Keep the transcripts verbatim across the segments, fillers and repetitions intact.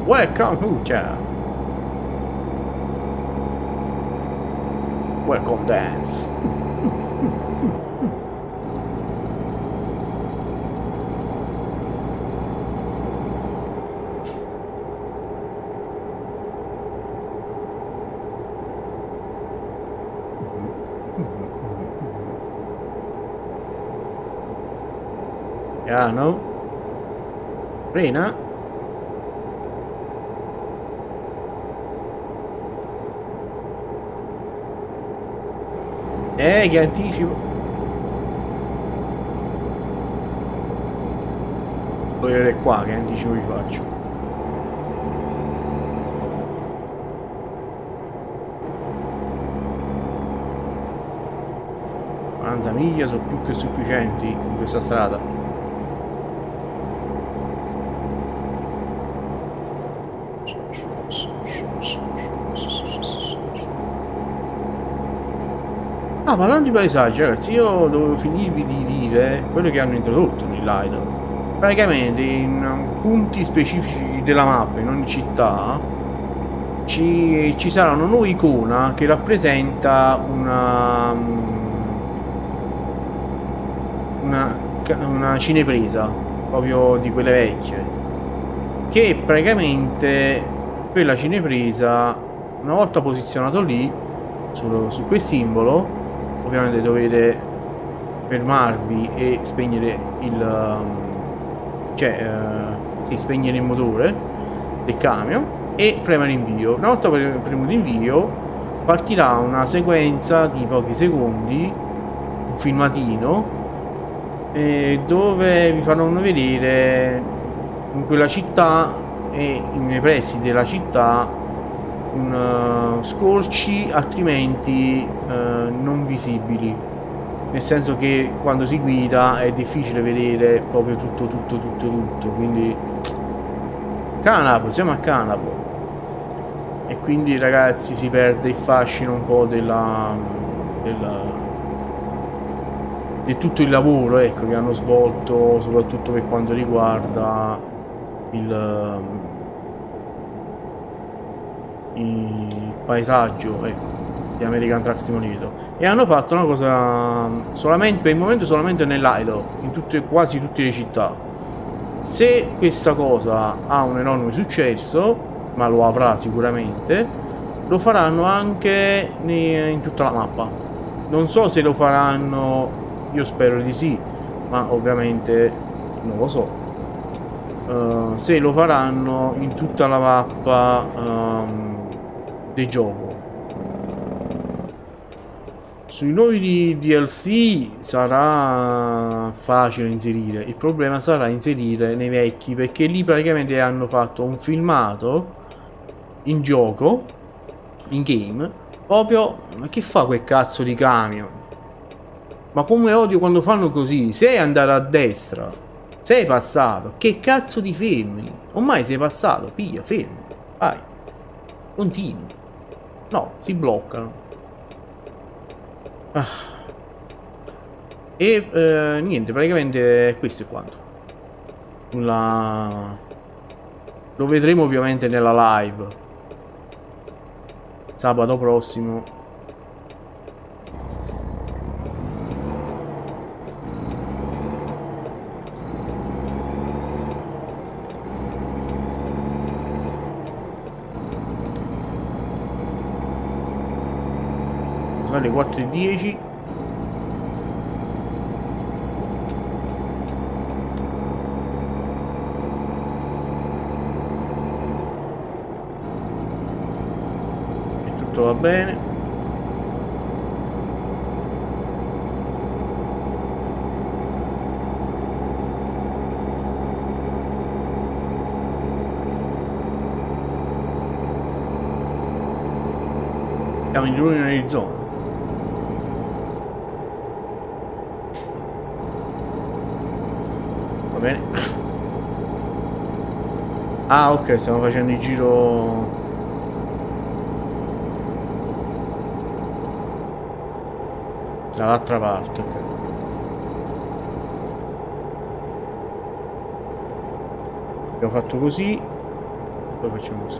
Welcome Hucha. Welcome dance. Piano. Rena. Eh, che anticipo. Voglio vedere qua che anticipo vi faccio. quaranta miglia sono più che sufficienti in questa strada. Ah, parlando di paesaggi, ragazzi, io dovevo finirvi di dire quello che hanno introdotto nell'Ido. Praticamente in punti specifici della mappa, in ogni città, ci, ci sarà una nuova icona che rappresenta una, una, una cinepresa, proprio di quelle vecchie. Che praticamente quella cinepresa, una volta posizionato lì, su, su quel simbolo, ovviamente dovete fermarvi e spegnere il cioè uh, sì, spegnere il motore del camion e premere invio. Una volta premuto invio partirà una sequenza di pochi secondi, un filmatino eh, dove vi faranno vedere in quella città e nei pressi della città un uh, scorci altrimenti uh, non visibili, nel senso che quando si guida è difficile vedere proprio tutto tutto tutto tutto, quindi Canabo, siamo a Canabo e quindi ragazzi si perde il fascino un po' della, della di tutto il lavoro, ecco, che hanno svolto soprattutto per quanto riguarda il il paesaggio, ecco, di American Truck Simulator. E hanno fatto una cosa solamente per il momento solamente nell'Ido, in tutte, quasi tutte le città. Se questa cosa ha un enorme successo, ma lo avrà sicuramente, lo faranno anche in tutta la mappa. Non so se lo faranno, io spero di sì, ma ovviamente non lo so. Uh, se lo faranno in tutta la mappa um, del gioco. Sui nuovi D L C sarà facile inserire, il problema sarà inserire nei vecchi, perché lì praticamente hanno fatto un filmato in gioco, in game, proprio. Ma che fa quel cazzo di camion? Ma come odio quando fanno così. Sei andato a destra, sei passato, che cazzo di fermi? Ormai sei passato, piglia, fermi, vai, continui. No, si bloccano. Ah. E eh, niente, praticamente questo è quanto. La... Lo vedremo ovviamente nella live sabato prossimo. Sono le quattro e dieci. Va bene. Siamo in giugno in Arizona. Va bene. Ah, ok, stiamo facendo il giro dall'altra parte, ok. Abbiamo fatto così, Poi facciamo così.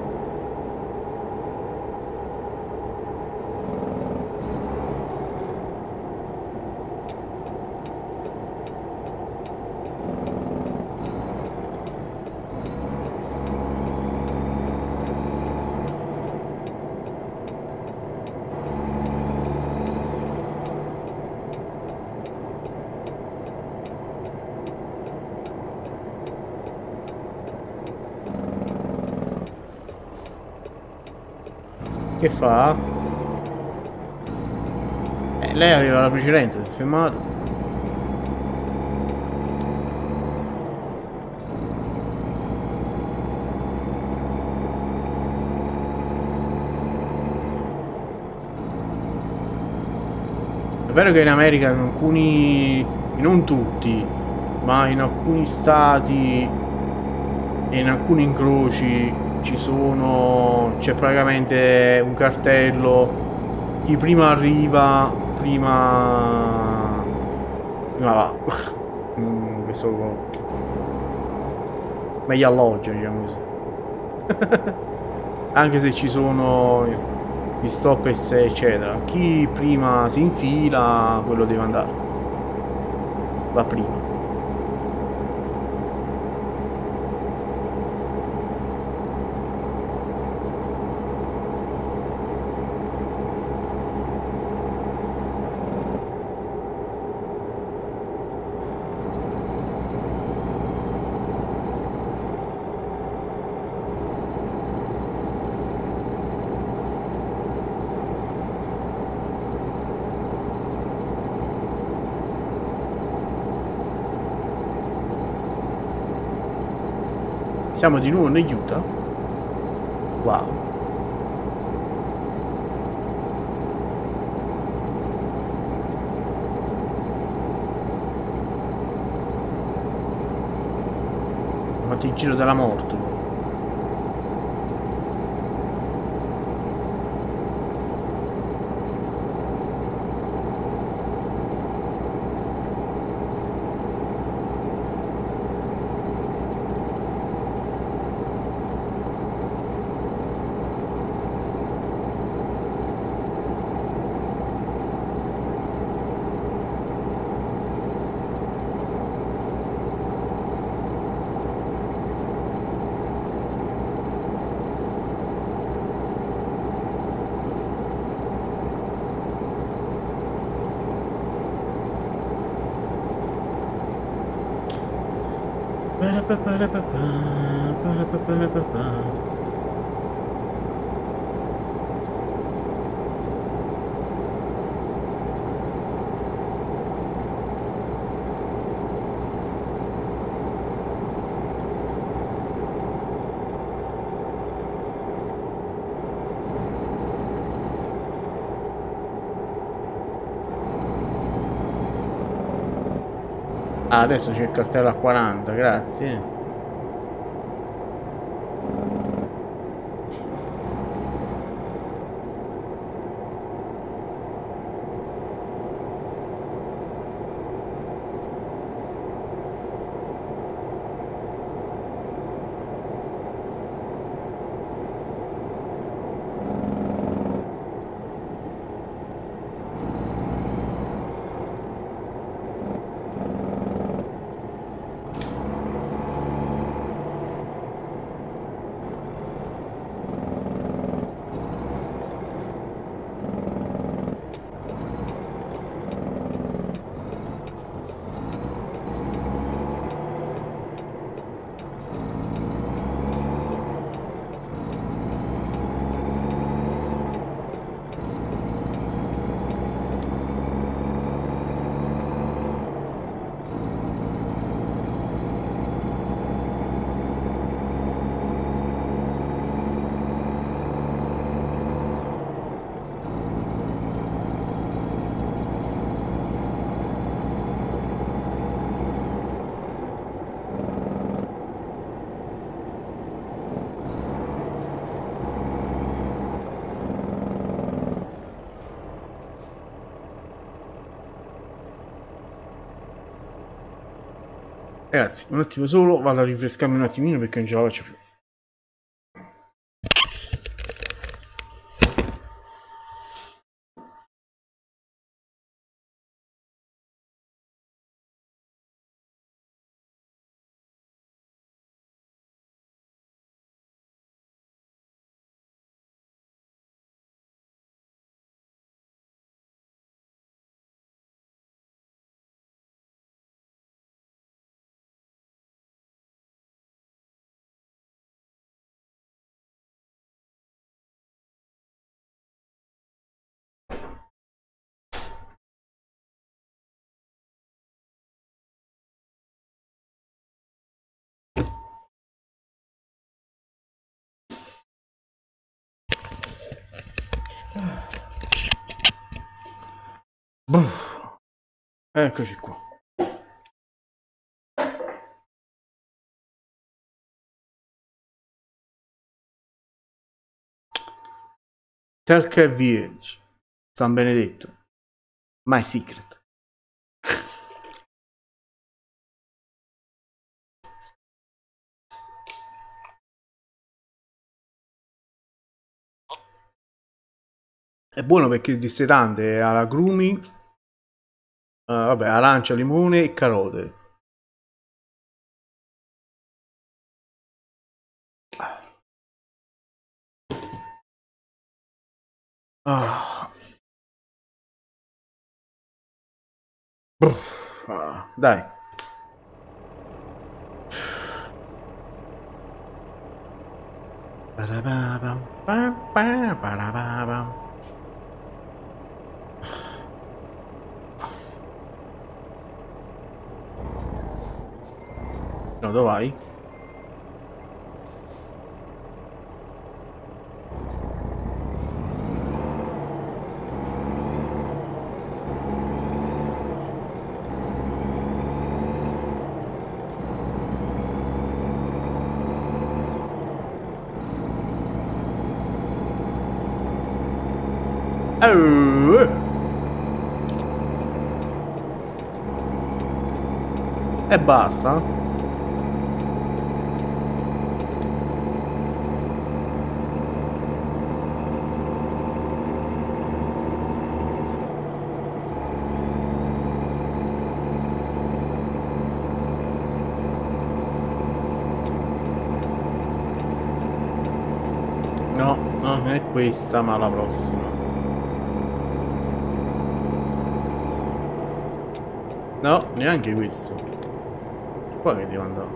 Che fa? Eh, lei aveva la precedenza, si è fermato. È vero che in America in alcuni, non tutti, ma in alcuni stati e in alcuni incroci ci sono, c'è praticamente un cartello, chi prima arriva prima prima va. mm, questo meglio alloggia, diciamo così. Anche se ci sono gli stop eccetera, chi prima si infila quello deve andare, va prima. Siamo di nuovo negli Utah. Wow. Ho fatto il giro della morte. Ah, adesso c'è il cartello a quaranta, grazie. Ragazzi, un attimo solo, vado a rinfrescarmi un attimino perché non ce la faccio più. Buff. Eccoci qua. Telca Village, San Benedetto, My Secret. È buono perché è dissetante, ha agrumi, uh, vabbè, arancia, limone e carote. Ah. Ah, dai. No, dove vai? Oh. E basta. No, no, non è questa, ma la prossima. No, neanche questo. Qua che devo andare?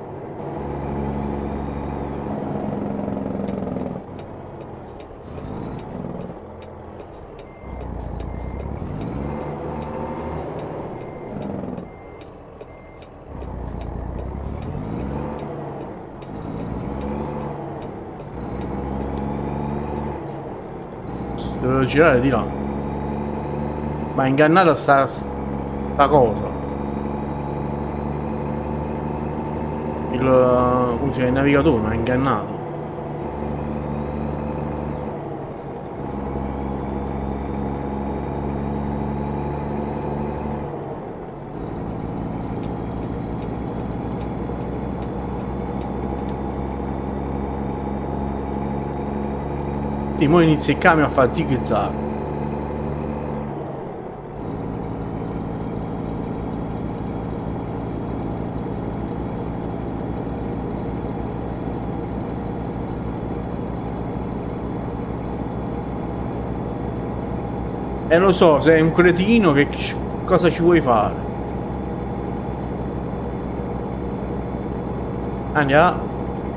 Dovevo girare di là. Ma è ingannata sta, sta cosa. Il, come si chiama, il navigatore mi ha ingannato. E mo inizia il camion a fare zig zag. E lo so, sei un cretino, che cosa ci vuoi fare? Andiamo.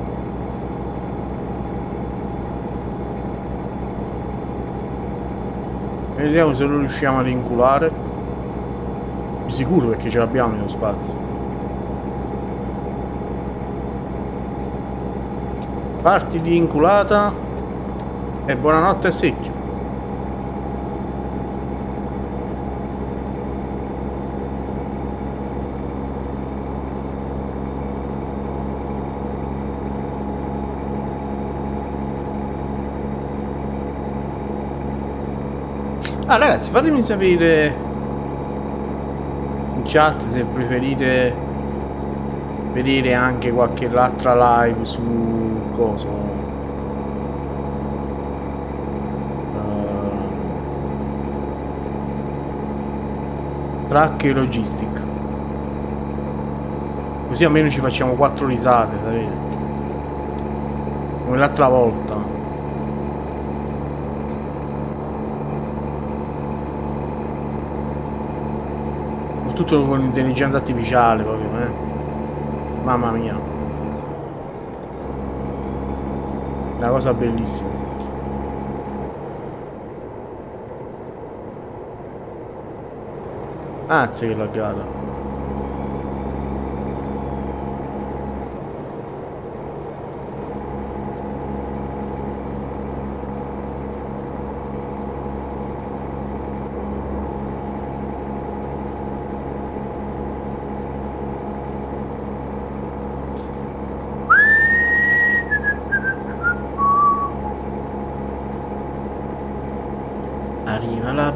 Vediamo se lo riusciamo ad inculare. Di sicuro, perché ce l'abbiamo nello spazio. Parti di inculata. E buonanotte a secchio. Ah ragazzi, fatemi sapere in chat se preferite vedere anche qualche altra live su cosa uh, track e logistic, così almeno ci facciamo quattro risate, sapete, come l'altra volta. Tutto con l'intelligenza artificiale proprio, eh. Mamma mia. Una cosa bellissima. Anzi, che laggata.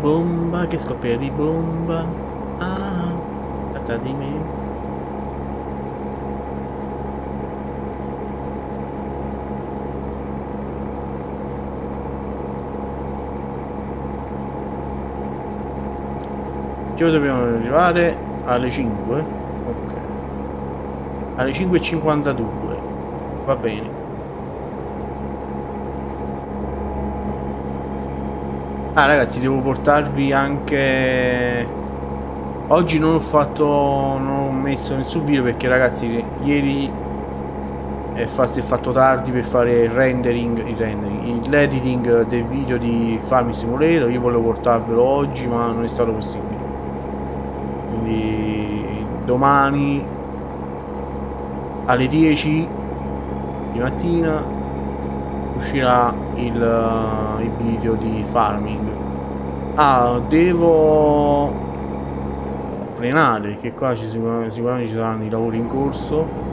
bomba, che scoppia di bomba. Ah, tratta di me. Che ora dobbiamo arrivare alle cinque? Ok. Alle cinque e cinquantadue. Va bene. Ah ragazzi, devo portarvi anche... Oggi non ho fatto... non ho messo nessun video perché ragazzi ieri è fa... si è fatto tardi per fare il rendering, il rendering, l'editing del video di Farming Simulator. Io volevo portarvelo oggi ma non è stato possibile. Quindi domani alle dieci di mattina uscirà il, uh, il video di farming. Ah, devo frenare che qua ci sicur sicuramente ci saranno i lavori in corso.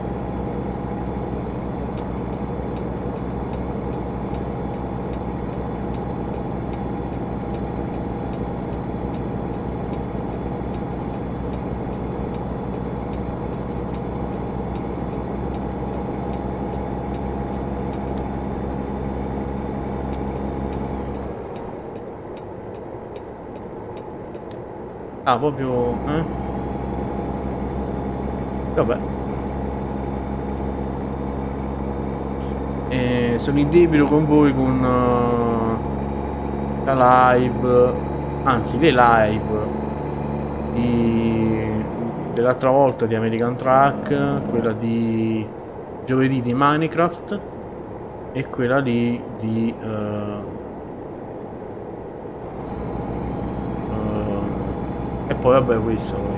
Ah, proprio... eh? Vabbè. E sono in debito con voi con uh, la live, anzi le live di, dell'altra volta di American Truck, quella di giovedì di Minecraft e quella lì di... Uh, E poi vabbè questa poi.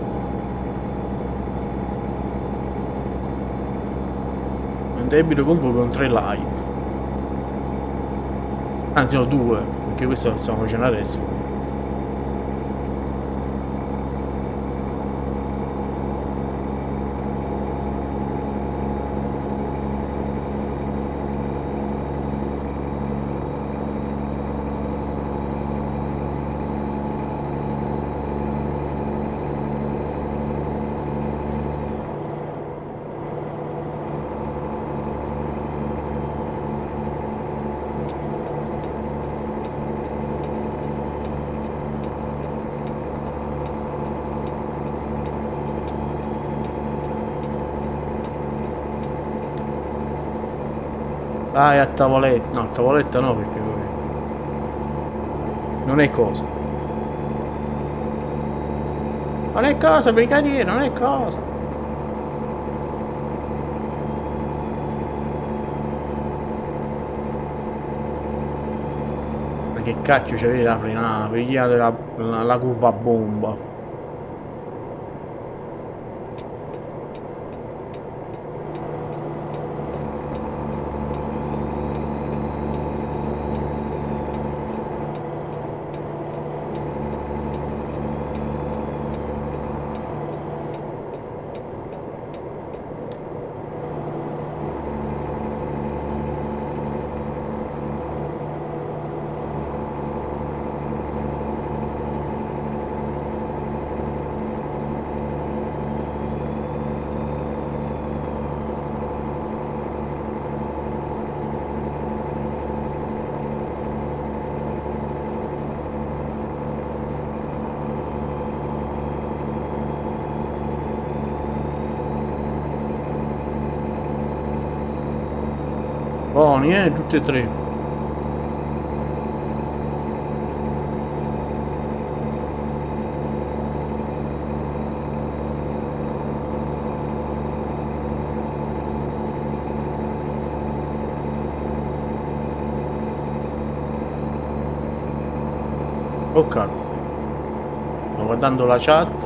Un debito con voi con tre live. Anzi no, due, perché questo lo stiamo facendo adesso. Ah, è a tavoletta. No, a tavoletta no, perché non è cosa. Non è cosa, brigadiere, non è cosa. Ma che cacchio c'avevi la frenata? Prima della la, la curva a bomba. Buoni, eh, tutte e tre. Oh cazzo. Sto guardando la chat.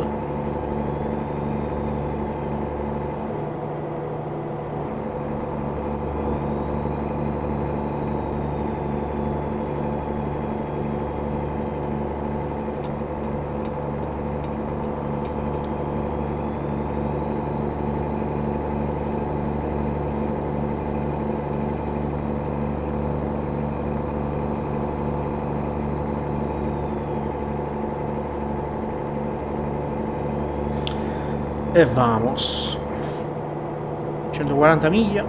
E vamos. centoquaranta miglia.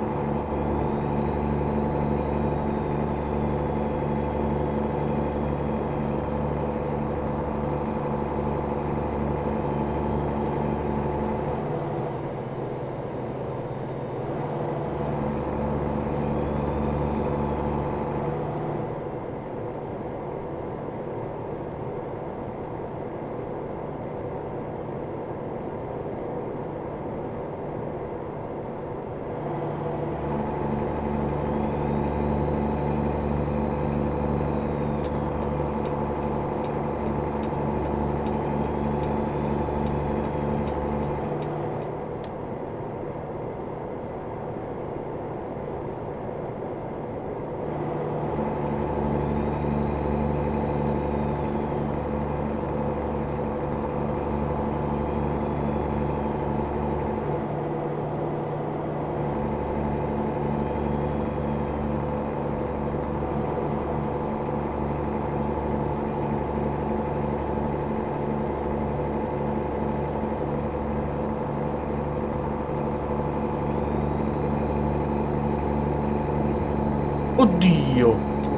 Oddio!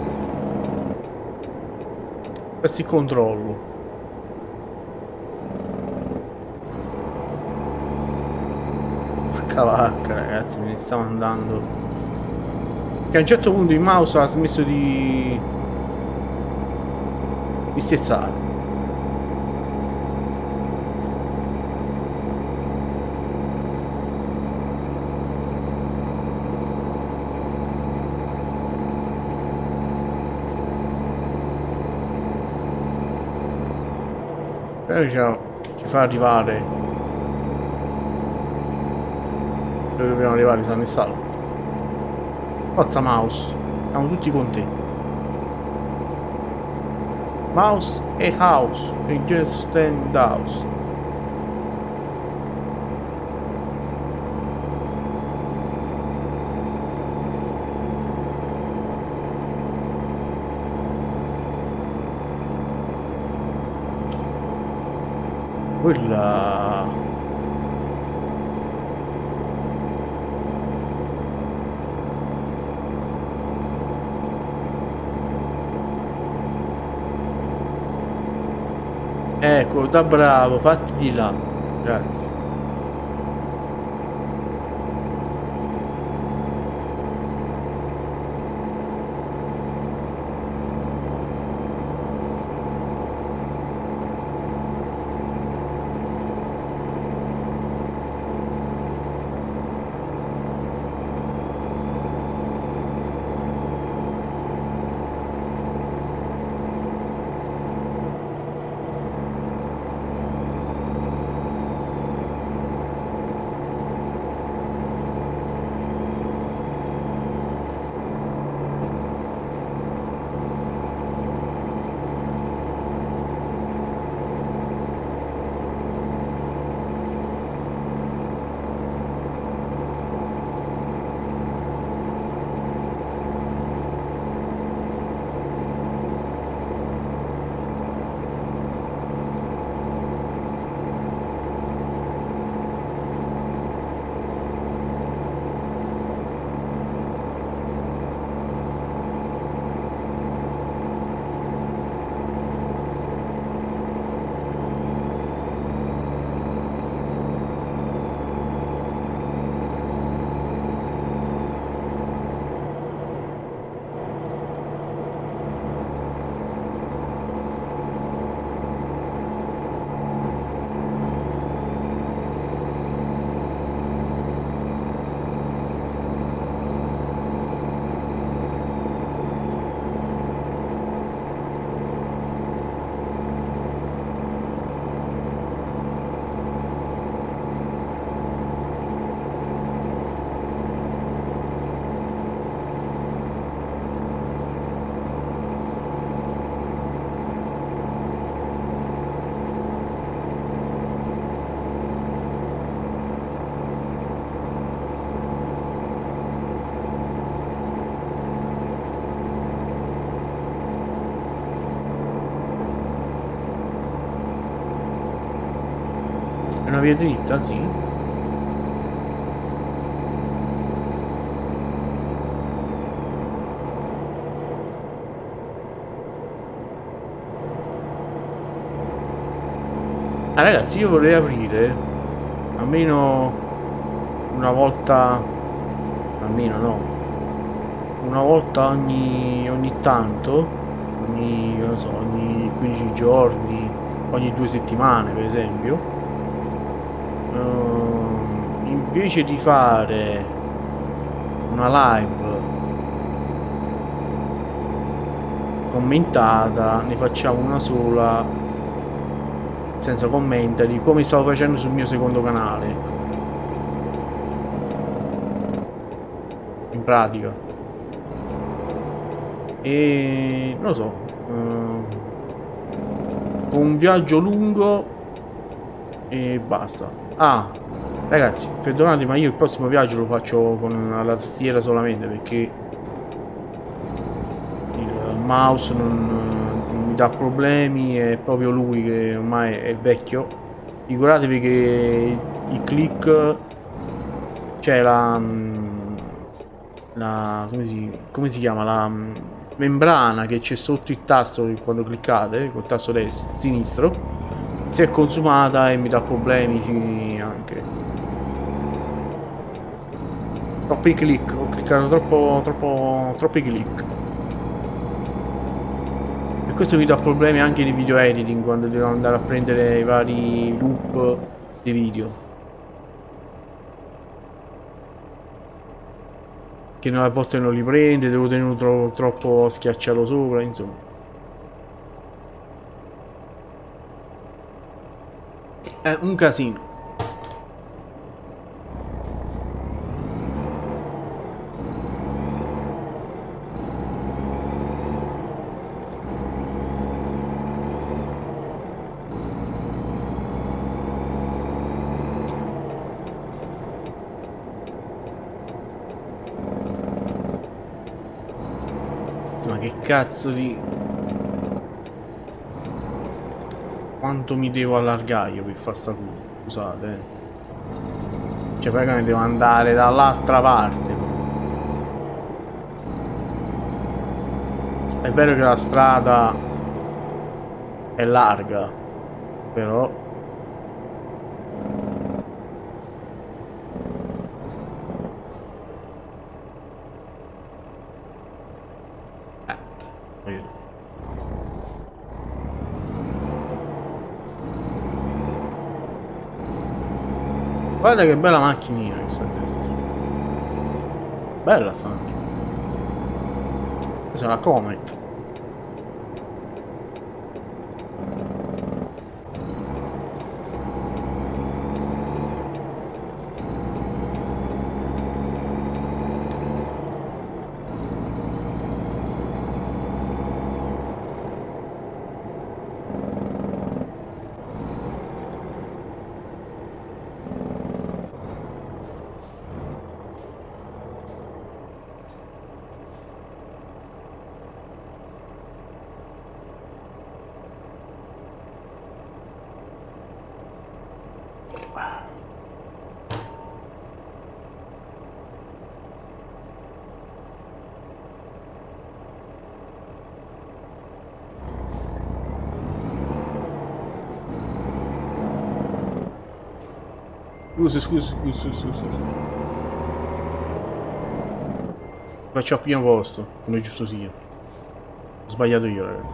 Persi il controllo. Porca vacca, ragazzi, me ne stavo andando. Che a un certo punto il mouse ha smesso di... di stezzare. Però diciamo, ci fa arrivare dove dobbiamo arrivare, stanno in sala. Forza mouse, siamo tutti con te. Mouse e house e just stand house. Quella... Ecco, da bravo, fatti di là. Grazie. una via dritta, sì. Ah, ragazzi, io vorrei aprire almeno una volta, almeno no, una volta ogni, ogni tanto, ogni, non so, ogni quindici giorni, ogni due settimane per esempio, uh, invece di fare una live commentata, ne facciamo una sola senza commentari, come stavo facendo sul mio secondo canale, ecco. In pratica. E non lo so, uh, con un viaggio lungo e basta. Ah, ragazzi, perdonate, ma io il prossimo viaggio lo faccio con la tastiera solamente, perché il mouse non dà problemi, è proprio lui che ormai è vecchio. Figuratevi che il click, cioè la, la come, si, come si chiama, la membrana che c'è sotto il tasto quando cliccate col tasto destro, sinistro, si è consumata e mi dà problemi anche. Troppi click, ho cliccato troppo troppo troppi click. Questo mi dà problemi anche nei video editing, quando devo andare a prendere i vari loop dei video, che a volte non li prende, devo tenere tro troppo schiacciato sopra, insomma. È un casino. Ma che cazzo di... Quanto mi devo allargare io per fare sta cosa? Scusate, eh. Cioè praticamente devo andare dall'altra parte. È vero che la strada è larga, però... Guarda che bella macchinina che sta a destra. Bella sta macchina. Questa è una Comet. Scusa, scusa, scusa, scusa. Faccio al primo posto, come giusto sia. Ho sbagliato io, ragazzi.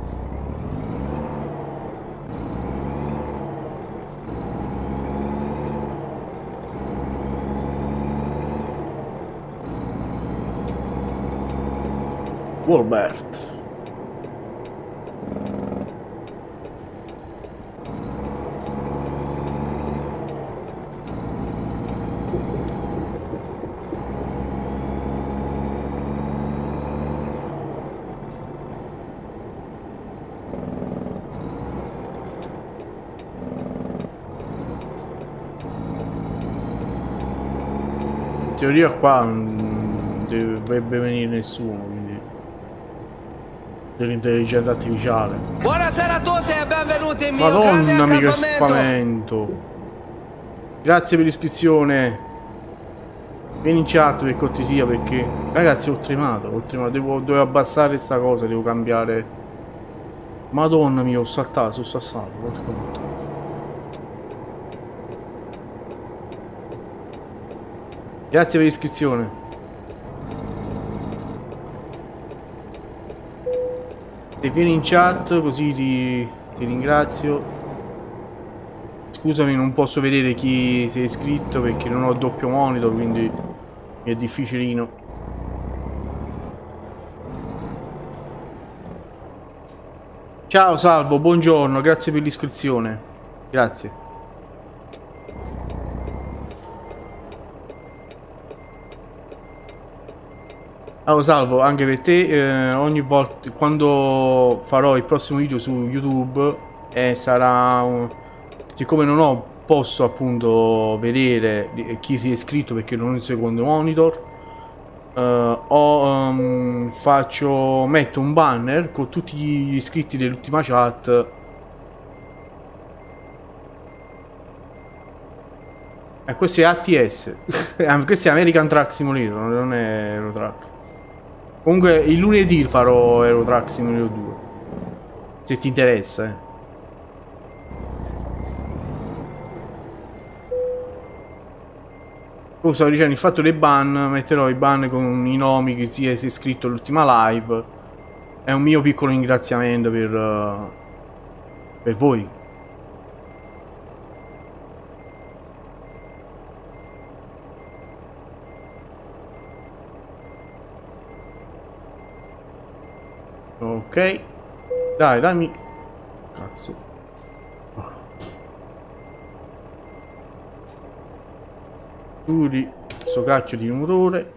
Wolbert. In teoria qua non dovrebbe venire nessuno, quindi dell'intelligenza artificiale. Buonasera a tutti e benvenuti in mio Madonna, grande mica accampamento. spavento. Grazie per l'iscrizione. Vieni in chat per cortesia perché... Ragazzi, ho tremato, ho tremato. Devo, devo abbassare sta cosa, devo cambiare. Madonna mia, ho saltato, sono saltato. Porca puttana. Grazie per l'iscrizione. E vieni in chat così ti, ti ringrazio. Scusami, non posso vedere chi si è iscritto perché non ho doppio monitor, quindi è difficilino. Ciao Salvo, buongiorno, grazie per l'iscrizione. Grazie. Ciao Salvo, anche per te, eh, ogni volta quando farò il prossimo video su YouTube eh, sarà un... siccome non ho, posso appunto vedere chi si è iscritto perché non ho il secondo monitor, uh, ho, um, faccio, metto un banner con tutti gli iscritti dell'ultima chat. E eh, questo è A T S. Questo è American Truck Simulator, non è Euro Truck. Comunque il lunedì farò Euro Truck Simulator due. Se ti interessa, eh. Come stavo dicendo, il fatto dei ban, metterò i ban con i nomi che si è, si è iscritto all'ultima live. È un mio piccolo ringraziamento per, uh, per voi. Ok. Dai, dammi... Cazzo. Chiudi questo cacchio di motore.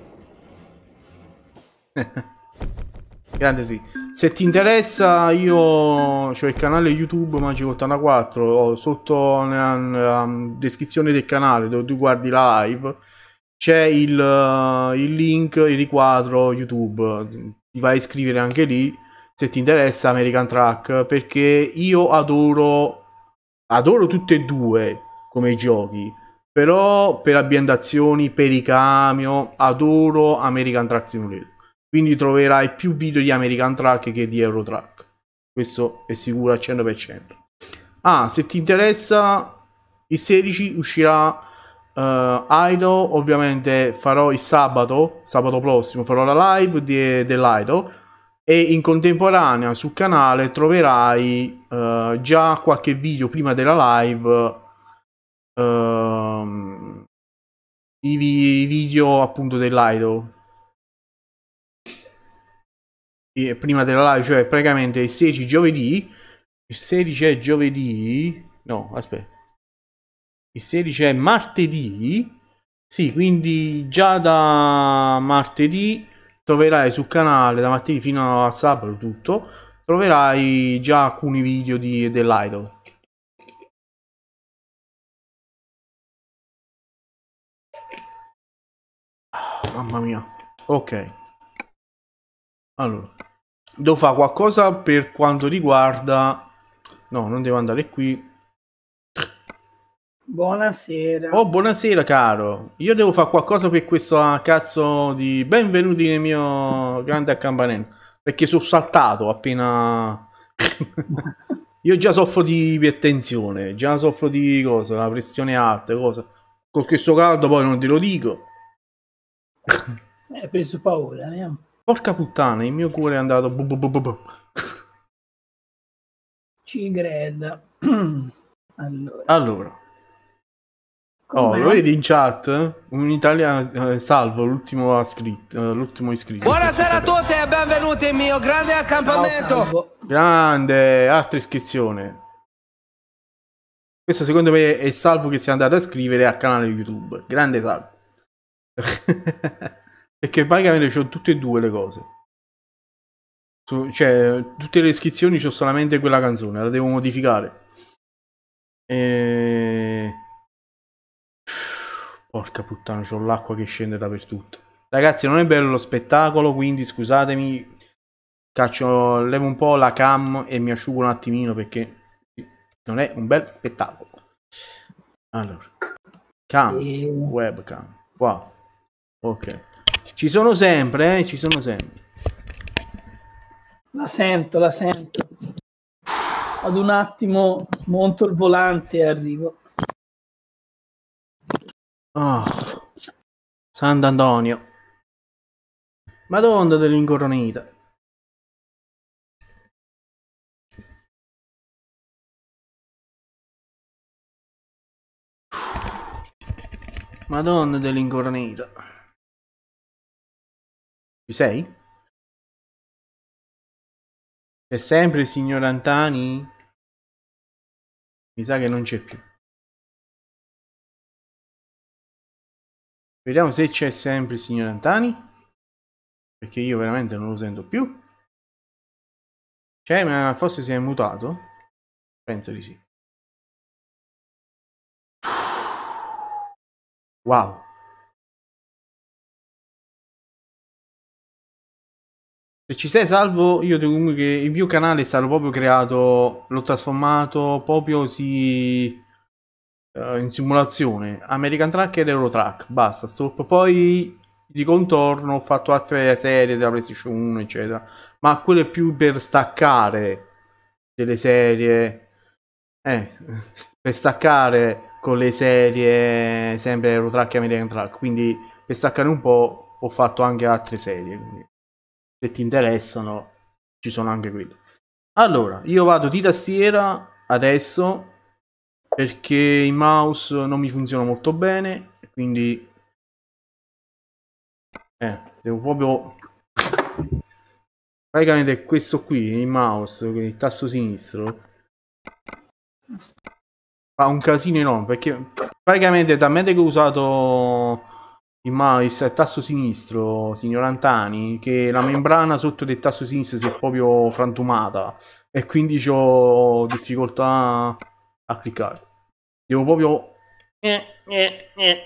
Grande sì. Se ti interessa, io ho il canale YouTube Magico ottantaquattro, ho sotto nella, nella descrizione del canale dove tu guardi la live c'è il, uh, il link, il riquadro YouTube, ti vai a iscrivere anche lì se ti interessa American Truck, perché io adoro adoro tutte e due come giochi, però per ambientazioni, per i camion adoro American Truck Simulator. Quindi troverai più video di American Truck che di Euro Truck. Questo è sicuro al cento per cento. Ah, se ti interessa, il sedici uscirà uh, Aido. Ovviamente farò il sabato, sabato prossimo, farò la live dell'Aido. E in contemporanea sul canale troverai uh, già qualche video prima della live. Uh, i, vi video appunto dell'Aido. Prima della live, cioè praticamente il sedici giovedì. Il sedici è giovedì. No, aspetta. Il sedici è martedì. Sì, quindi già da martedì troverai sul canale, da martedì fino a sabato tutto, troverai già alcuni video di, dell'Idol. Oh, mamma mia. Ok. Allora, devo fare qualcosa per quanto riguarda... No, non devo andare qui. Buonasera. Oh, buonasera caro. Io devo fare qualcosa per questo cazzo di... Benvenuti nel mio grande accampanello. Perché sono saltato appena... Io già soffro di ipertensione, già soffro di cosa, la pressione alta, cosa. Con questo caldo poi non te lo dico. Hai preso paura, eh? Porca puttana, il mio cuore è andato... Bu bu bu bu bu. Ci creda. Allora. Allora. Oh, lo vedi in chat? Un italiano, eh, Salvo, l'ultimo iscritto, uh, l'ultimo iscritto. Buonasera a tutti e benvenuti al mio grande accampamento. Grande, altra iscrizione. Questo secondo me è il Salvo che si è andato a iscrivere al canale YouTube. Grande Salvo. Perché praticamente ho tutte e due le cose. Su, cioè, tutte le iscrizioni c'ho solamente quella canzone, la devo modificare. E... Porca puttana, c'ho l'acqua che scende dappertutto. Ragazzi, non è bello lo spettacolo, quindi scusatemi. Caccio, levo un po' la cam e mi asciugo un attimino perché non è un bel spettacolo. Allora. Cam, E- webcam, qua. Ok. Ci sono sempre, eh? Ci sono sempre. La sento, la sento. Ad un attimo monto il volante e arrivo. Oh. Sant'Antonio. Madonna dell'incoronita. Madonna dell'incoronita. Ci sei? C'è sempre il signor Antani? Mi sa che non c'è più. Vediamo se c'è sempre il signor Antani. Perché io veramente non lo sento più. C'è, ma forse si è mutato? Penso di sì. Wow. Se ci sei salvo, io dico comunque che il mio canale è stato proprio creato, l'ho trasformato proprio si, uh, in simulazione American Truck ed Euro Truck, basta, stop. Poi di contorno ho fatto altre serie della PlayStation uno eccetera, ma quello è più per staccare delle serie, eh, per staccare con le serie sempre Euro Truck e American Truck, quindi per staccare un po' ho fatto anche altre serie, quindi se ti interessano ci sono anche quelle. Allora io vado di tastiera adesso perché il mouse non mi funziona molto bene, quindi eh, devo proprio praticamente questo qui il mouse, il tasto sinistro fa un casino enorme perché praticamente talmente che ho usato il mouse il tasto sinistro, signor Antani, che la membrana sotto del tasto sinistro si è proprio frantumata e quindi ho difficoltà a cliccare. Devo proprio eh, eh, eh.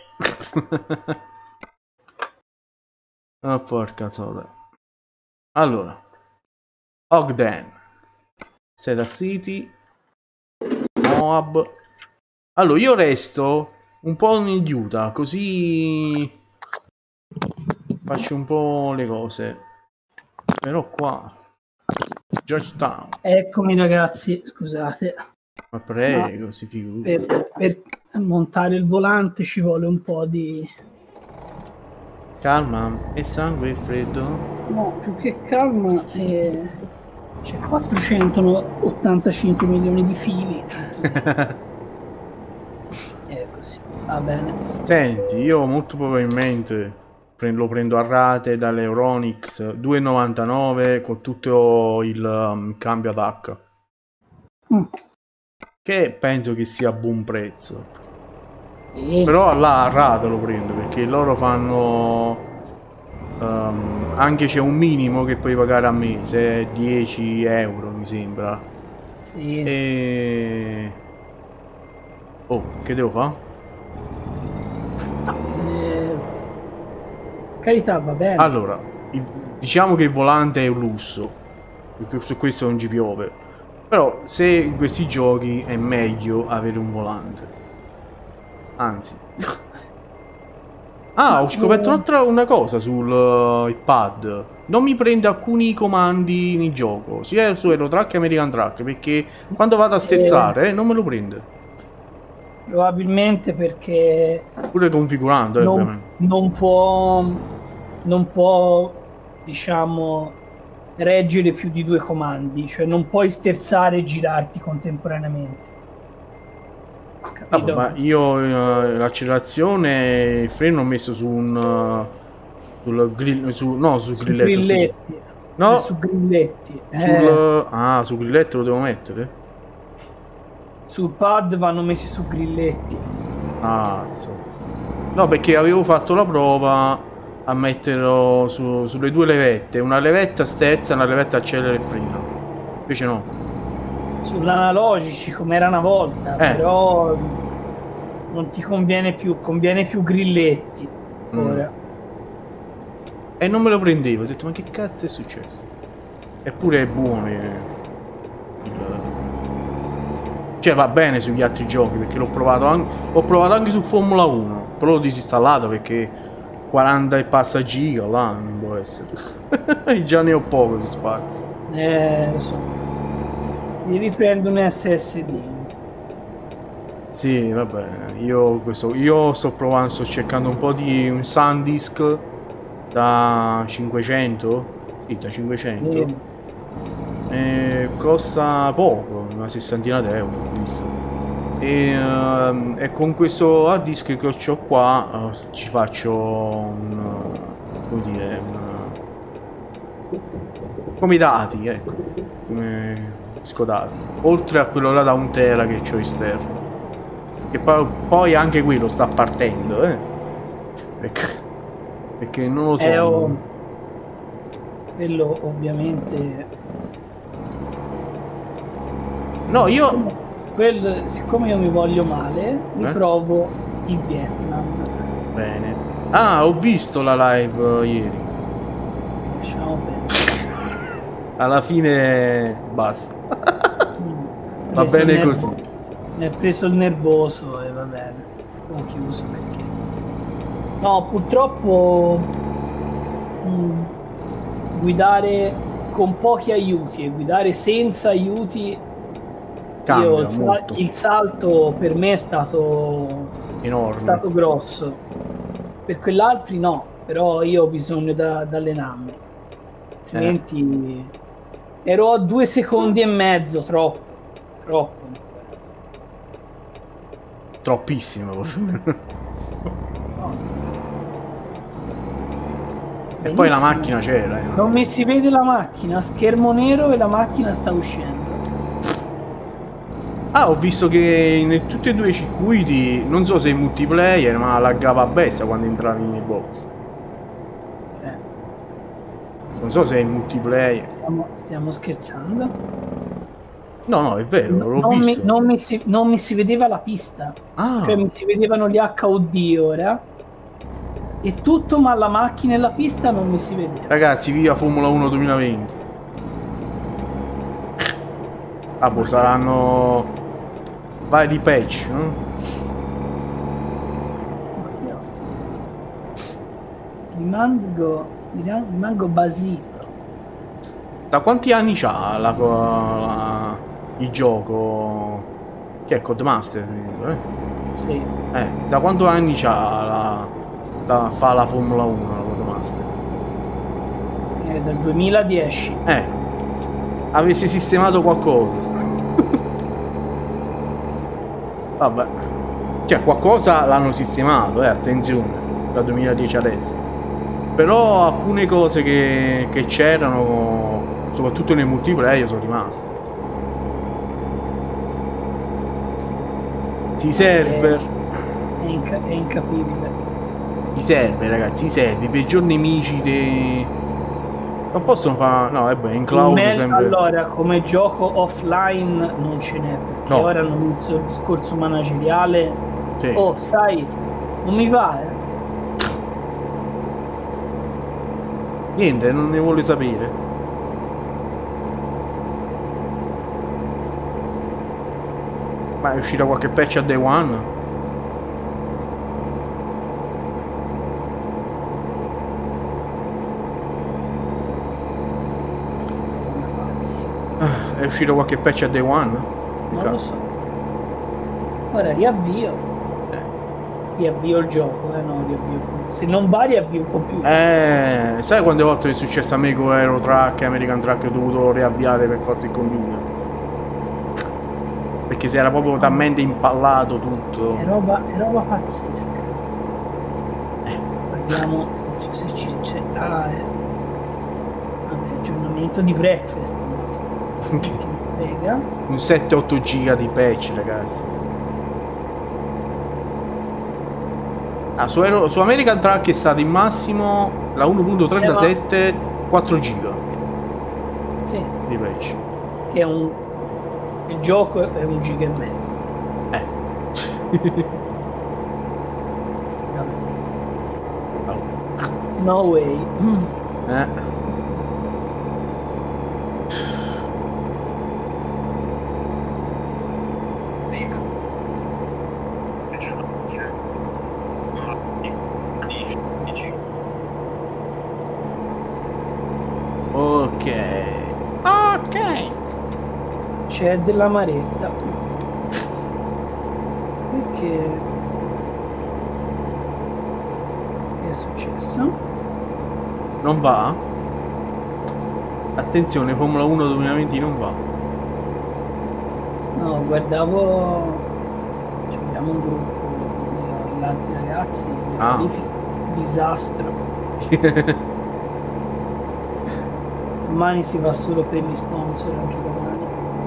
Oh, porca zola. Allora Ogden, Seda City, Moab. Allora io resto un po' in Utah, così faccio un po' le cose. Però qua Georgetown. Eccomi ragazzi, scusate. Ma prego, no, si figura. Per, per montare il volante ci vuole un po' di calma e sangue freddo. No, più che calma, eh, c'è quattrocentottantacinque milioni di fili. È così, va bene. Senti, io molto probabilmente lo prendo a rate dall'Euronix due e novantanove con tutto il um, cambio ad H. Mm. Che penso che sia a buon prezzo. E... Però là a rate lo prendo perché loro fanno... Um, anche c'è un minimo che puoi pagare a mese, dieci euro mi sembra. Sì. E... Oh, che devo fare? Eh, carità, va bene. Allora, il, diciamo che il volante è un lusso, perché su questo non ci piove. Però se in questi giochi è meglio avere un volante. Anzi. Ah, ho scoperto un'altra una cosa sul uh, pad. Non mi prende alcuni comandi in gioco, sia su Euro Truck che American Truck, perché quando vado a sterzare eh, non me lo prende. Probabilmente perché pure configurando non, eh, non può non può diciamo reggere più di due comandi, cioè non puoi sterzare e girarti contemporaneamente. Ah, ma io uh, l'accelerazione, il freno ho messo su un uh, sul grill, su, no su, su grilletto, grilletti, no su grilletti sul, eh. ah su grilletto lo devo mettere. Sul pad vanno messi su grilletti. Ah, no, perché avevo fatto la prova a metterlo su, sulle due levette, una levetta sterza e una levetta accelera e frena. Invece no. Sull'analogici come era una volta, eh. Però non ti conviene più, conviene più grilletti ora. Mm. E non me lo prendevo, ho detto ma che cazzo è successo? Eppure è buono il... Cioè va bene sugli altri giochi perché l'ho provato anche, ho provato anche su Formula uno, però l'ho disinstallato perché quaranta e passa giga là non può essere. Già ne ho poco di spazio. Eh, lo so. Devi prendere un S S D. Sì, vabbè, io questo io sto provando, sto cercando un po' di un SanDisk da cinquecento, sì, da cinquecento. Sì. E costa poco, una sessantina d'euro, ho visto. E, ehm, e con questo hard disk che ho qua eh, ci faccio un, come dire, un, come i dati, ecco, come disco dati, oltre a quello là da un tera che ho esterno. E poi, poi anche quello sta partendo, eh? Perché, perché non lo so. Eh, oh, quello ovviamente. No, io. Siccome, quel, siccome io mi voglio male, mi Eh? provo il Vietnam. Bene. Ah, ho visto la live uh, ieri. Lasciamo bene. Alla fine basta. Mm. Va Preso il bene nervo- così. Mi è preso il nervoso e va bene. Ho chiuso perché. No, purtroppo mm, guidare con pochi aiuti e guidare senza aiuti. Cambia Io, il, sa- molto. il salto per me è stato, Enorme. è stato grosso. Per quell'altri no, però io ho bisogno da, da allenarmi. Altrimenti ero a due secondi e mezzo, troppo. Troppo. Troppissimo. E poi la Benissimo. macchina c'era. Eh. Non mi si vede la macchina, schermo nero e la macchina sta uscendo. Ah, ho visto che in tutti e due i circuiti, non so se in multiplayer, ma laggava a bestia quando entravi nei box. Eh, Non so se è in multiplayer. stiamo, stiamo scherzando? No, no, è vero, l'ho non, mi, visto. non, mi si, non mi si vedeva la pista. Ah, Cioè mi si vedevano gli H U D ora. E tutto, ma la macchina e la pista non mi si vedeva. ragazzi, via Formula uno duemilaventi. Ah, boh, saranno vari di patch, no? Rimango, rimango basito. Da quanti anni c'ha la, la- il gioco? Che è Codemaster? Eh? Sì. Eh, da quanti anni c'ha la, la, fa la Formula uno la Codemaster? È dal duemiladieci. Eh, avesse sistemato qualcosa. Vabbè, cioè qualcosa l'hanno sistemato, eh, attenzione, da duemiladieci adesso. Però alcune cose che, che c'erano, soprattutto nei multiplayer, sono rimaste. I server, È, inca- è incapibile. i server, ragazzi, i server, i peggior nemici dei... Non possono fare... No, vabbè, in cloud Me- sempre... Allora, come gioco offline non ce n'è, perché No. ora hanno messo il discorso manageriale. Sì. Oh, sai, non mi va, eh. Niente, non ne vuole sapere. Ma è uscita qualche patch a day one? Ragazzi, È uscito qualche patch a day one? non lo so. Ora riavvio. Riavvio il gioco, eh no, riavvio il computer. Se non va, riavvio il computer. Eh, sai quante volte è successo a me con Euro Truck e American Truck ho dovuto riavviare per forza il computer? Perché si era proprio talmente impallato tutto. È roba, è roba pazzesca. Guardiamo se ci c'è. Ah, eh. Vabbè, aggiornamento di breakfast. Che mi frega. Un sette otto giga di patch, ragazzi. Ah, su, Aero- su American Truck è stato in massimo la uno punto trentasette quattro giga Sì, di patch. che è un. Il gioco è un giga e mezzo. Eh. Vabbè. Oh. No way. Eh. Ok. Ok. C'è della maretta. Perché? Che è successo? Non va? Attenzione, Formula uno duemilaventi non va. No, guardavo. Cioè, abbiamo un gruppo di altri ragazzi. Ah. Verifica. Disastro. Domani si va solo per gli sponsor, anche domani.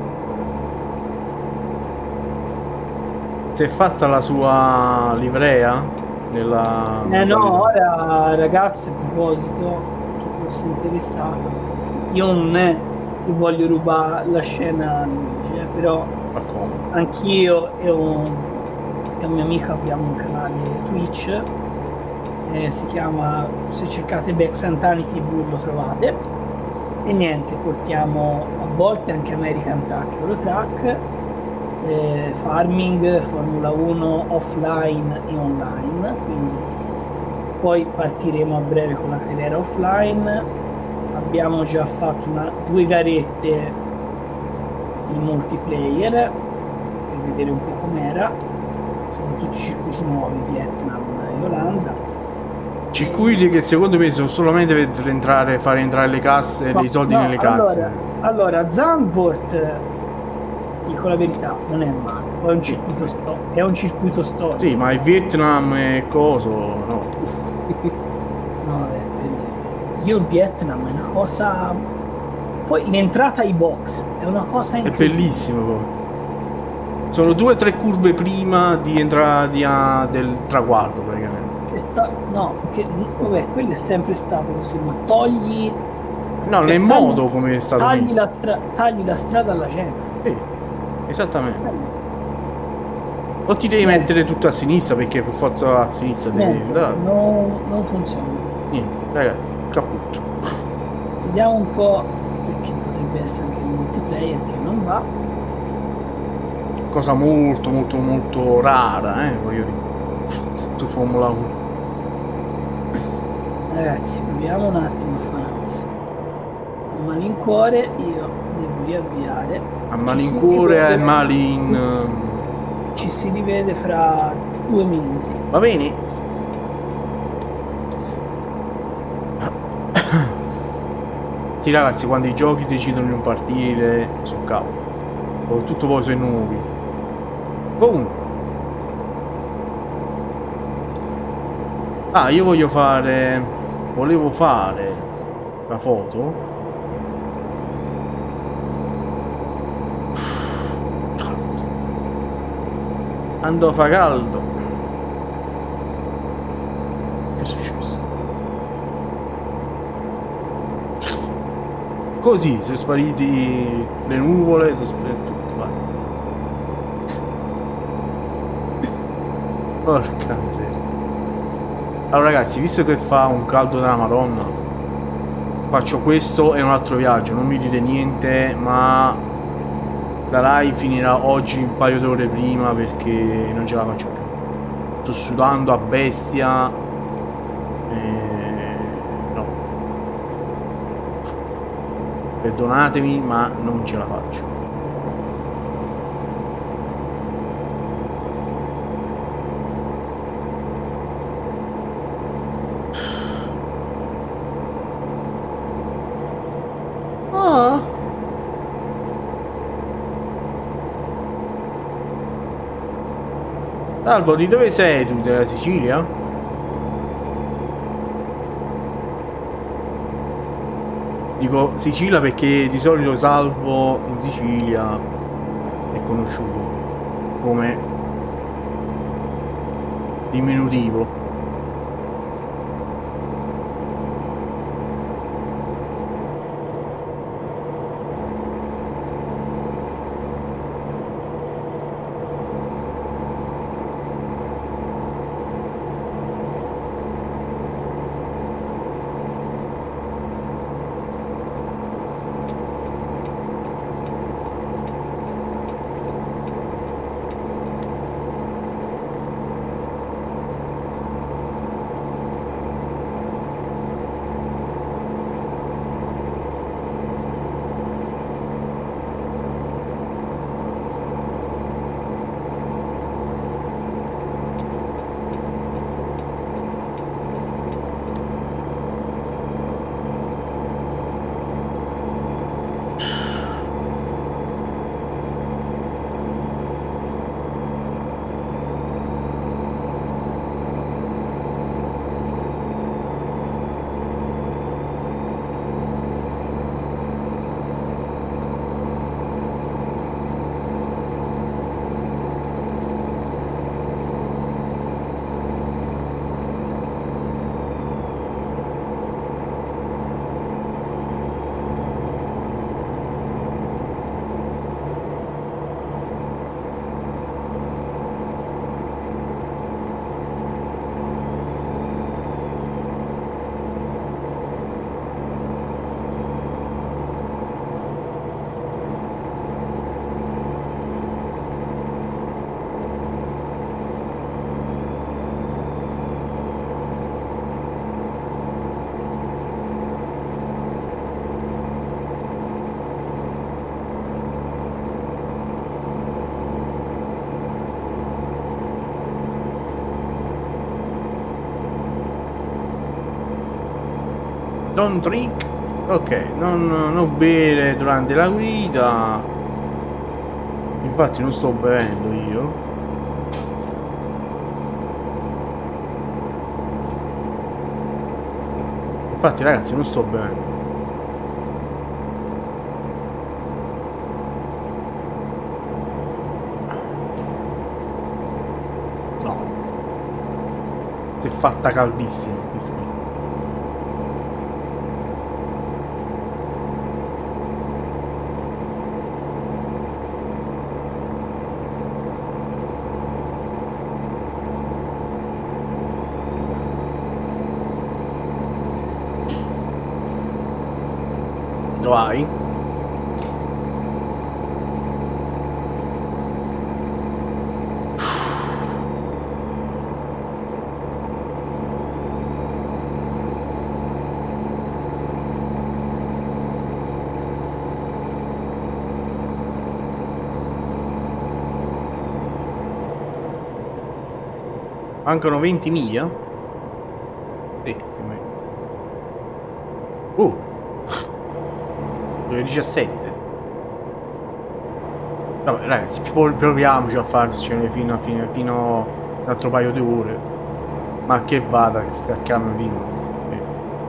Si è fatta la sua livrea? Nella... Eh no, ora ragazzi, a proposito, chi fosse interessato, io non è che voglio rubare la scena a Luigi, eh, però anch'io e un, e un mio amico abbiamo un canale Twitch, eh, si chiama, se cercate Bexantani tivù lo trovate, e niente, portiamo a volte anche American Truck, Eurotrack, eh, farming, Formula uno offline e online, quindi poi partiremo a breve con la carriera offline. Abbiamo già fatto una, due garette in multiplayer per vedere un po' com'era, sono tutti circuiti nuovi, Vietnam e Olanda. Circuiti che secondo me sono solamente per entrare, fare entrare le casse, No, dei soldi no, nelle casse. Allora, allora Zandvoort, dico la verità, non è male, è un circuito, sto- è un circuito storico. Sì, ma il Vietnam e coso, no. No, eh, io il Vietnam è una cosa. Poi l'entrata ai box è una cosa È incredibile. bellissimo poi. Sono due o tre curve prima di entrare di, a, del traguardo praticamente. Cioè, to- no, che, vabbè, quello è sempre stato così, ma togli. No, cioè, nel tagli- modo come è stato tagli messo. la, stra- tagli la strada alla gente. Sì, esattamente. Eh, O ti devi Niente. mettere tutto a sinistra perché per forza a sinistra devi Niente, andare. non, non funziona. Niente, ragazzi, caputto. Vediamo un po', perché potrebbe essere anche il multiplayer che non va. Cosa molto molto molto rara, eh, voglio dire. Su Formula uno. Ragazzi, proviamo un attimo a fare una cosa. A malincuore io devo riavviare. A Ci malincuore si e rivede- malin. Ci si rivede fra due minuti. Va bene? Sì ragazzi, quando i giochi decidono di non partire sul cavolo. Soprattutto poi sui nuovi. Comunque. Ah, io voglio fare. Volevo fare una foto. Andò a fa caldo. Che è successo? Così, sono spariti le nuvole, sono spariti tutto, vai. Porca miseria. Allora ragazzi, visto che fa un caldo della Madonna, faccio questo e un altro viaggio, non mi dite niente, ma la live finirà oggi un paio d'ore prima perché non ce la faccio più. Sto sudando a bestia. E... no. Perdonatemi, ma non ce la faccio. Ah. Salvo, di dove sei tu? Della Sicilia? Dico Sicilia perché di solito Salvo in Sicilia è conosciuto come diminutivo. Don't drink. Ok, non, non bere durante la guida. Infatti non sto bevendo io. Infatti ragazzi non sto bevendo. No. È fatta caldissima questa. Vai. Mancano venti miglia? Sì, più o meno. Uh! diciassette. Vabbè ragazzi, proviamoci a farcene fino a fino, fino a un altro paio di ore. Ma che vada che scacchiamo fino. Eh.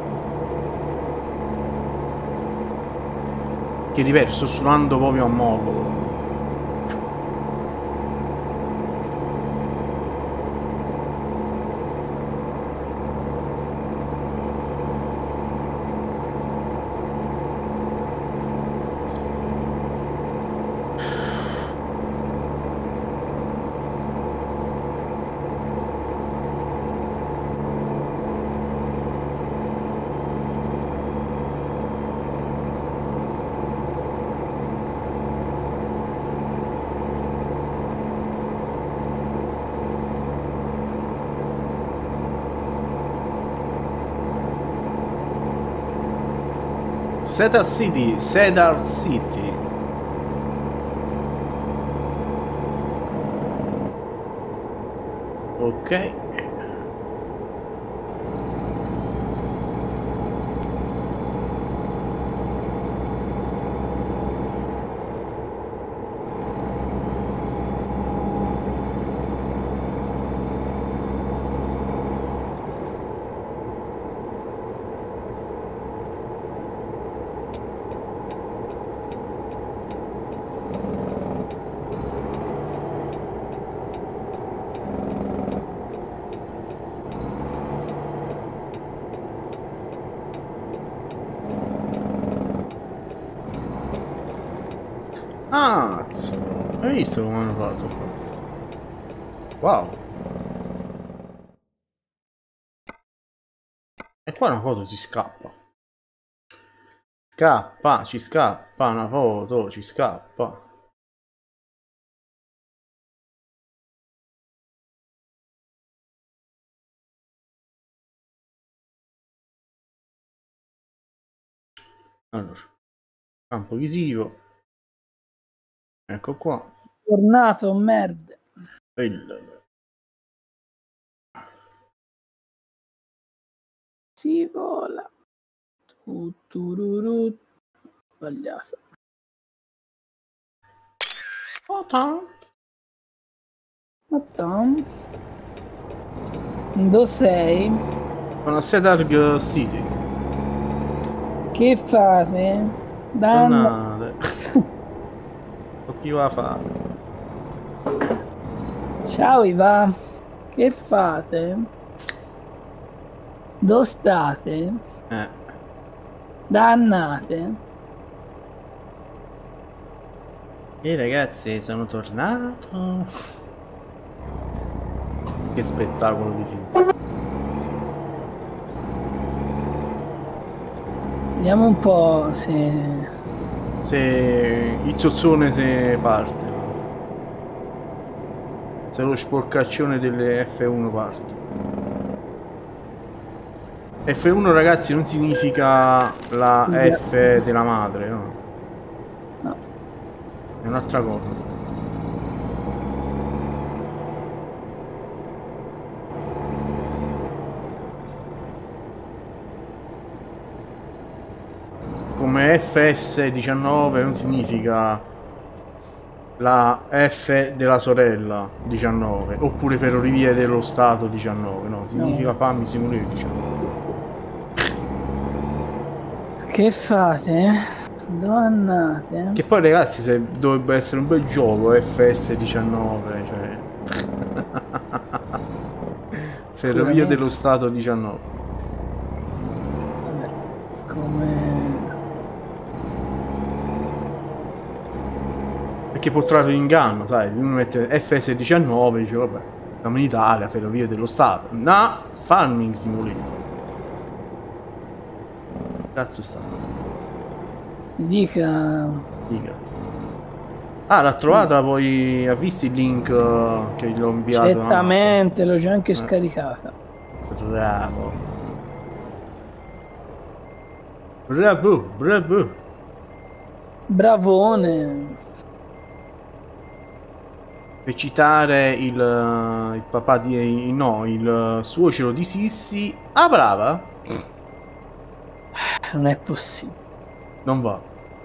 Che ripeto, sto suonando proprio a modo. Cedar City, Cedar City. Ok. Ah, hai visto come hanno fatto qua? Wow. E qua una foto si scappa. Scappa, ci scappa, una foto, ci scappa. Allora, campo visivo. Ecco qua. Tornato, merda. Bello. Si vola. Tuttururu. Sbagliato. Tom. Dove sei? Sono a Cedar City. Che fate? Dannate. O chi va a fare? Ciao Iva. Che fate? Dove state? Eh. Dannate. E ragazzi, sono tornato. Che spettacolo di film. Vediamo un po' se... Se il zozzone se parte. Se lo sporcaccione delle F uno parte. F uno ragazzi non significa la F della madre, no? No. È un'altra cosa. come F S diciannove non significa la F della sorella diciannove, oppure Ferrovie dello Stato diciannove, no, significa no. Fammi Simulator diciannove. Che fate? Dove andate? Che poi ragazzi, se dovrebbe essere un bel gioco F S diciannove, cioè Ferrovie dello Stato diciannove. Vabbè, come... Perché può trarre in inganno, sai, uno mette F S diciannove e dice vabbè, siamo in Italia, Ferrovie dello Stato. No, Farming Simulator. Cazzo sta? Dica. Dica. Ah, l'ha trovata, poi ha visto il link uh, che gli ho inviato? Certamente, l'ho già anche eh. scaricata. Bravo. Bravo, bravo. Bravone. Per citare il, il papà di... no, il suocero di Sissi. Ah, brava. Non è possibile. Non va.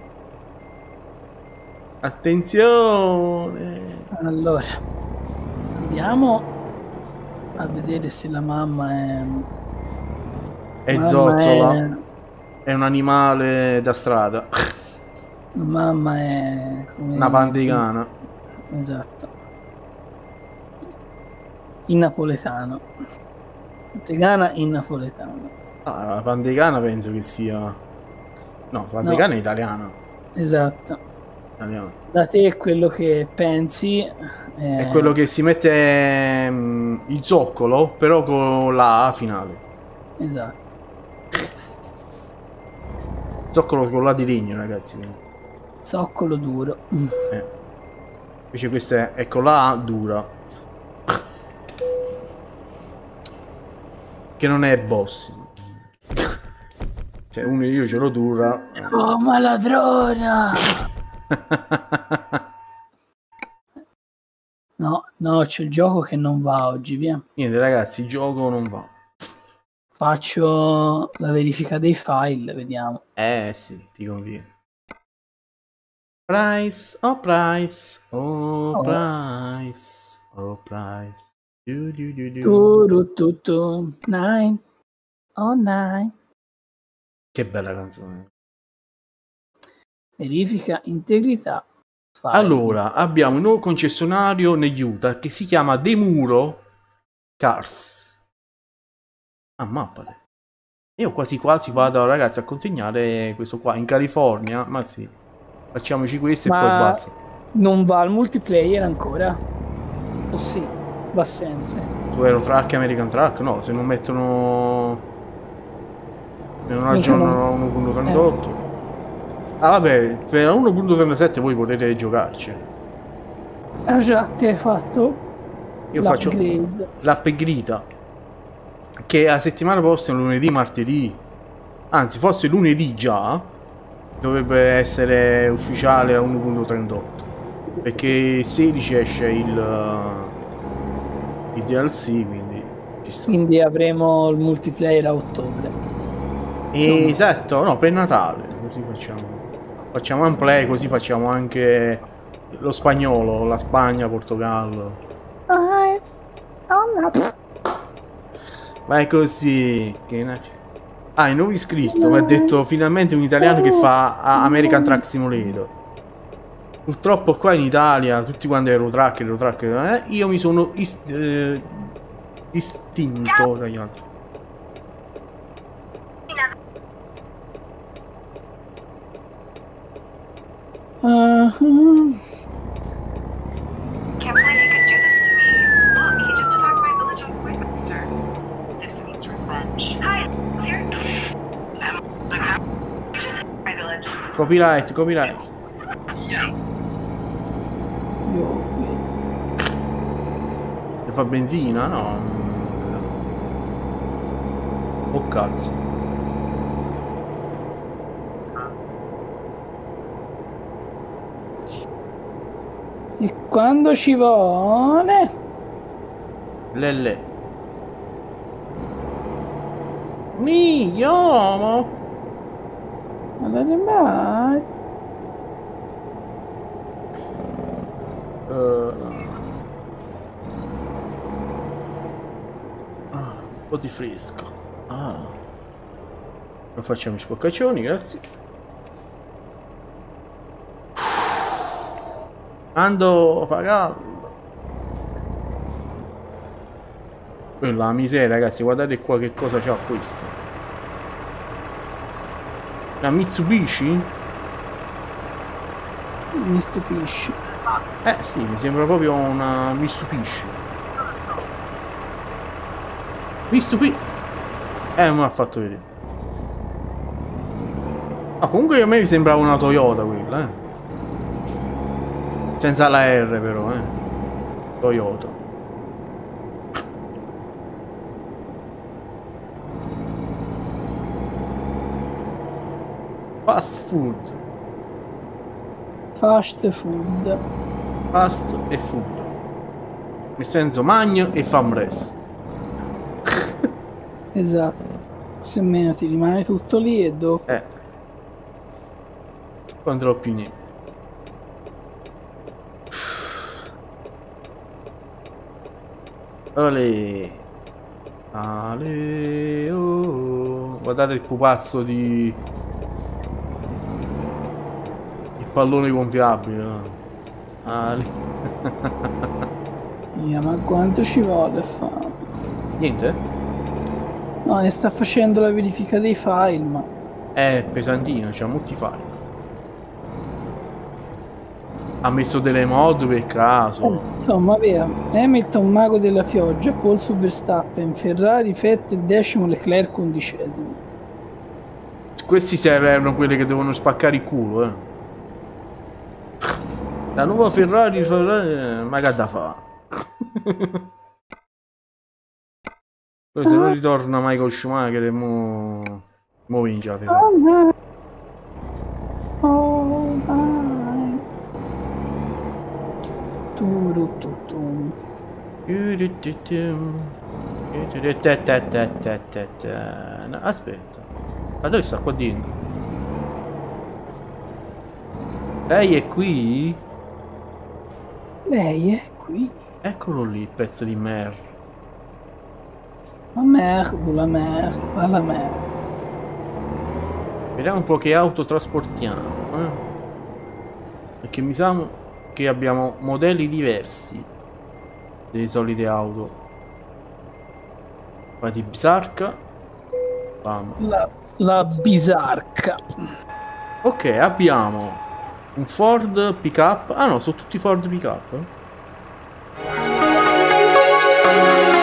Attenzione. Allora, andiamo a vedere se la mamma è... È mamma zozzola. È... è un animale da strada. La mamma è... come... una pantegana. Esatto. In napoletano. Pantegana in napoletano. Ah, la pantegana penso che sia... no, pantegana No. è italiana. Esatto. Italiana. Da te quello che pensi è... È quello che si mette um, il zoccolo, però con la A finale. Esatto. Zoccolo con la di legno, ragazzi. Zoccolo duro. Eh. Invece questa è, è con la A dura. Che non è boss. Cioè, uno io ce l'ho dura. Oh, ma ladrona! No, no, c'è il gioco che non va oggi, via. Niente ragazzi, il gioco non va. Faccio la verifica dei file, vediamo. Eh sì, ti conviene. Price, oh price, oh, Oh. price, oh price. Du, du, du, du. Tu, tu, tu, nine. Oh, nine. Che bella canzone. Verifica integrità. File. Allora, abbiamo un nuovo concessionario negli Utah che si chiama Demuro Cars. Ah, mappate. Io quasi quasi vado, ragazzi, a consegnare questo qua in California. Ma sì, facciamoci questo Ma e poi basta. non va al multiplayer ancora? O sì, va sempre. Tu Eurotrack e American Truck? No, se non mettono... se non Mica aggiornano uno punto trentotto. Eh. Ah vabbè, per uno punto trentasette voi potete giocarci. Ah già, te hai fatto? Io faccio l'upgrade. l'upgrade, che a settimana prossima, lunedì, martedì, anzi forse lunedì già, dovrebbe essere ufficiale a uno punto trentotto. Perché il sedici esce il, il D L C, quindi ci sta. Quindi avremo il multiplayer a ottobre. E, esatto, no, per Natale, così facciamo. Facciamo un play, così facciamo anche lo spagnolo, la Spagna, Portogallo. Ah, oh, no. Ma è così. Che ne... Ah, il nuovo iscritto mi ha detto finalmente un italiano che fa American Truck Simulator. Purtroppo qua in Italia tutti quanti Eurotrack, Eurotrack, eh, io mi sono ist eh, distinto dagli altri. Uh-huh. Can't believe he could do this to me. Look, he just attacked my village on Quick, sir. This means revenge. Hi, sir. I'm just my village. Copyright, copyright. Yeah. Io E fa benzina? No. Oh cazzo. E quando ci vuole? Lelle. Mi, amo. Allora, mai. Uh, ah, un po' di fresco. Ah. Non facciamo i spoccaccioni, grazie. Ando, fa caldo. Quella miseria, ragazzi, guardate qua che cosa c'ha questo. La Mitsubishi? Mi stupisci. Eh sì, mi sembra proprio una... mi stupisce. Mi stupisce. Eh, non l'ha fatto vedere. Ah, comunque a me mi sembrava una Toyota quella, eh. Senza la R però, eh. Toyota. Fast food. Fast food. Fast e food. Nel senso magno e famres. Esatto. Se meno ti rimane tutto lì e dopo. Eh. Con troppi niente. Ale. Ale. Oh. Guardate il pupazzo di... il pallone gonfiabile. No? Ale. Yeah, ma quanto ci vuole fare? Niente? No, ne sta facendo la verifica dei file, ma... È pesantino, c'ha molti file. Ha messo delle mod per caso. Insomma, aveva Hamilton mago della pioggia, Paul su Verstappen, Ferrari, Vettel decimo, Leclerc undicesimo. Questi servono quelli che devono spaccare il culo, eh. La nuova Ferrari, Ferrari ma che da fa? Poi se non ritorna Michael Schumacher e mo... mo vince la Ferrari. Oh, dai. Turututum. No, aspetta. Ma dove sta qua dentro? Lei è qui? Lei è qui. Eccolo lì, il pezzo di merda. La merda, la merda, la merda. Vediamo un po' che auto trasportiamo, eh? Perché mi sa che abbiamo modelli diversi delle solite auto. Qua di Bisarca. Bam. La, la bisarca. Ok, abbiamo un Ford pick-up. Ah no, sono tutti Ford pick-up.